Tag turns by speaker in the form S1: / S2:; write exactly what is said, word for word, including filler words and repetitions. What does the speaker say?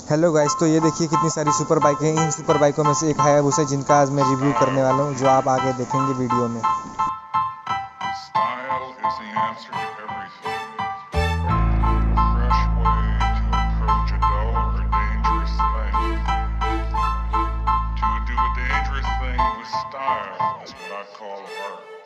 S1: Hello guys, तो ये देखिए कितनी सारी सुपर बाइक हैं। इन सुपर बाइकों में से एक हायाबुसा है जिनका आज मैं रिव्यू करने वाला हूँ, जो आप आगे देखेंगे वीडियो में।
S2: Style is the answer to everything. A fresh way to approach a dull or dangerous thing. To do a dangerous thing with style is what I call art.